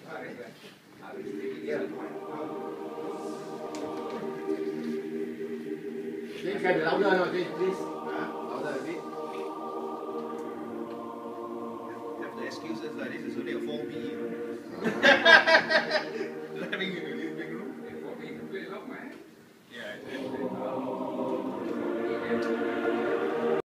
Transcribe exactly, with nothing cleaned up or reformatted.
This can be louder, no? This, this, huh? Louder a bit. Have the excuses like this is only a four B. Letting you